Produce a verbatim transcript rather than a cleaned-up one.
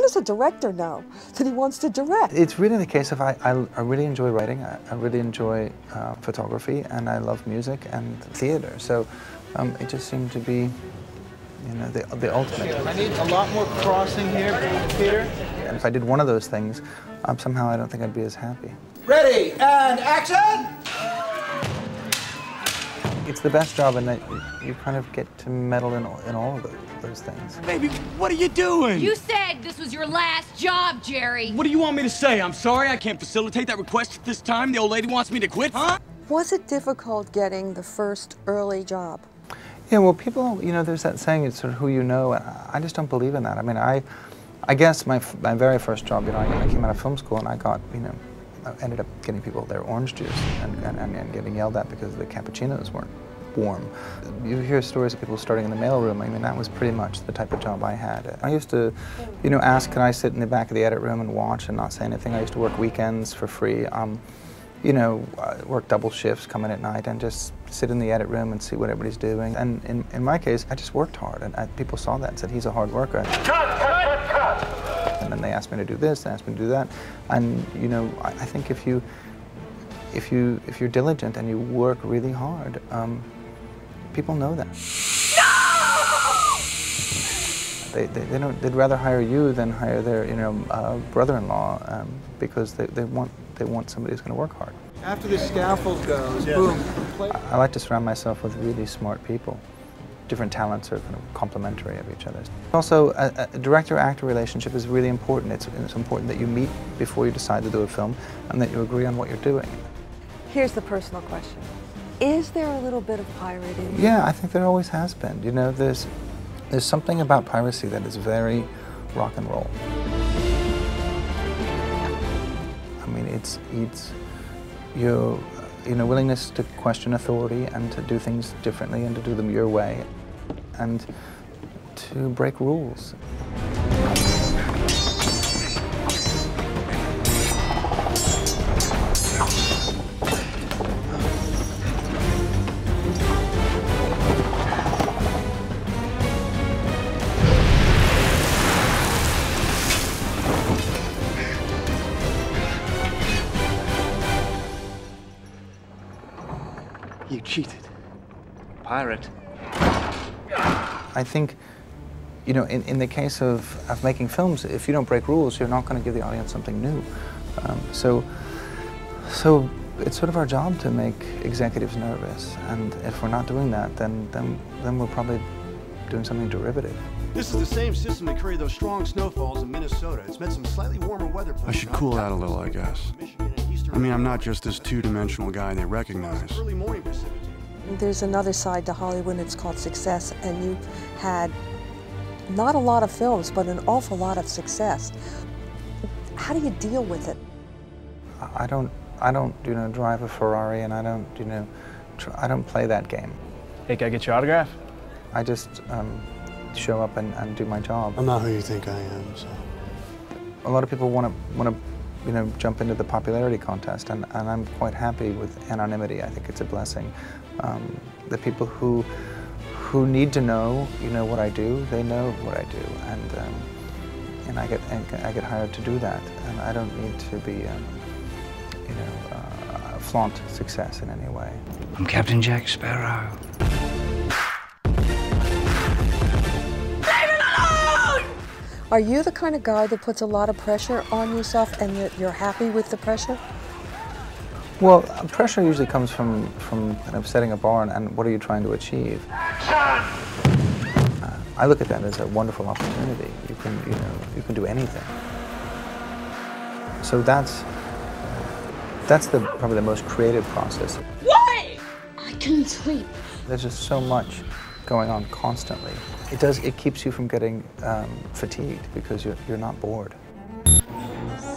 does a director know that he wants to direct? It's really the case of I, I, I really enjoy writing, I, I really enjoy uh, photography, and I love music and theater. So um, it just seemed to be, you know, the, the ultimate. I need a lot more crossing here, Peter. And if I did one of those things, um, somehow I don't think I'd be as happy. Ready, and action! It's the best job in that you kind of get to meddle in, in all of those things. Baby, what are you doing? You said this was your last job, Jerry. What do you want me to say? I'm sorry I can't facilitate that request at this time. The old lady wants me to quit, huh? Was it difficult getting the first early job? Yeah, well, people, you know, there's that saying, it's sort of who you know. I just don't believe in that. I mean, I, I guess my, my very first job, you know, I, I came out of film school and I got, you know, I ended up getting people their orange juice and, and, and getting yelled at because the cappuccinos weren't warm. You hear stories of people starting in the mailroom. I mean, that was pretty much the type of job I had. I used to, you know, ask, can I sit in the back of the edit room and watch and not say anything? I used to work weekends for free. Um, you know, work double shifts, come in at night and just sit in the edit room and see what everybody's doing. And in, in my case, I just worked hard, and I, people saw that and said, he's a hard worker. Cut, cut, cut, cut. And then they asked me to do this, they asked me to do that. And, you know, I, I think if you, if you, if you're diligent and you work really hard, um, people know that. No! They, they, they don't, they'd rather hire you than hire their, you know, uh, brother-in-law, um, because they, they want, they want somebody who's going to work hard. After the scaffold goes, yeah. Boom. I, I like to surround myself with really smart people. Different talents are kind of complementary of each other. Also, a, a director-actor relationship is really important. It's, it's important that you meet before you decide to do a film and that you agree on what you're doing. Here's the personal question. Is there a little bit of pirate in you? Yeah, I think there always has been. You know, there's, there's something about piracy that is very rock and roll. I mean, it's, it's your you know, willingness to question authority and to do things differently and to do them your way and to break rules. You cheated. Pirate. I think, you know, in, in the case of, of making films, if you don't break rules, you're not going to give the audience something new. Um, so, so it's sort of our job to make executives nervous, and if we're not doing that, then, then, then we're probably doing something derivative. This is the same system that created those strong snowfalls in Minnesota. It's meant some slightly warmer weather. I should cool out a little, I guess. I mean, I'm not just this two-dimensional guy they recognize. There's another side to Hollywood, and it's called success, and you had not a lot of films, but an awful lot of success. How do you deal with it? I don't, I don't, you know, drive a Ferrari, and I don't, you know, tr I don't play that game. Hey, can I get your autograph? I just um, show up and, and do my job. I'm not who you think I am, so. A lot of people want to, want to, you know, jump into the popularity contest, and, and I'm quite happy with anonymity. I think it's a blessing. Um, the people who, who need to know, you know, what I do, they know what I do, and um, and I get and I get hired to do that, and I don't need to be, um, you know, uh, flaunt success in any way. I'm Captain Jack Sparrow. Are you the kind of guy that puts a lot of pressure on yourself and that you're happy with the pressure? Well, pressure usually comes from, from kind of setting a bar and, and what are you trying to achieve. Uh, I look at that as a wonderful opportunity. You can, you know, you can do anything. So that's, that's the, probably the most creative process. Why? I couldn't sleep. There's just so much going on constantly. It does, it keeps you from getting um, fatigued because you're, you're not bored.